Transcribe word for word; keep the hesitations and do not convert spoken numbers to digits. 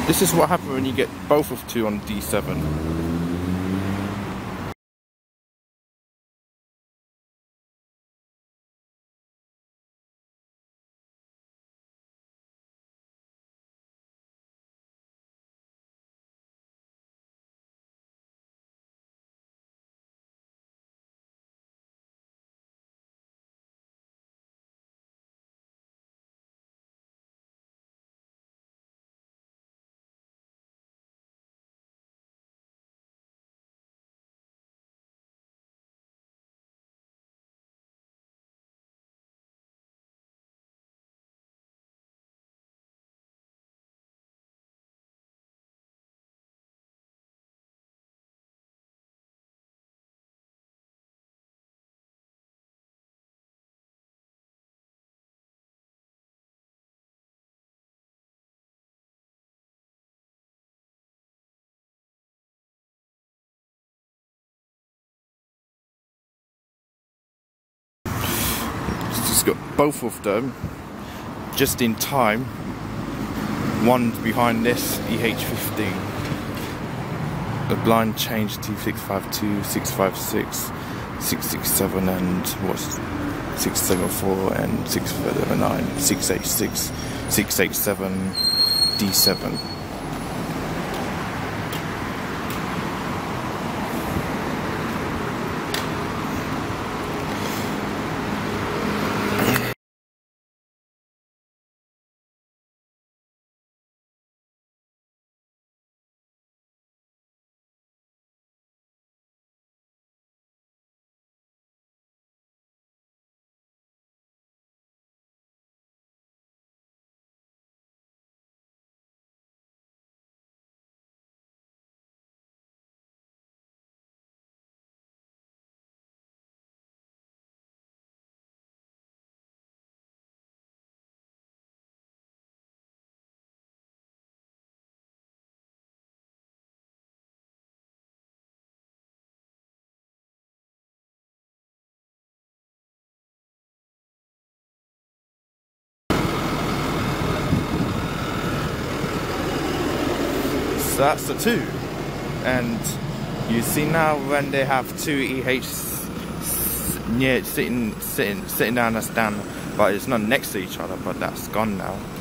This is what happens when you get both of two on D seven. Just got both of them just in time. One's behind this E H fifteen. The blind changed to six five two, six five six, six six seven, and what's six seven four and six seven nine, six eight six, six eight seven, D seven. So that's the two, and you see now when they have two E H near sitting sitting sitting down, that's down, but it's not next to each other, but that's gone now.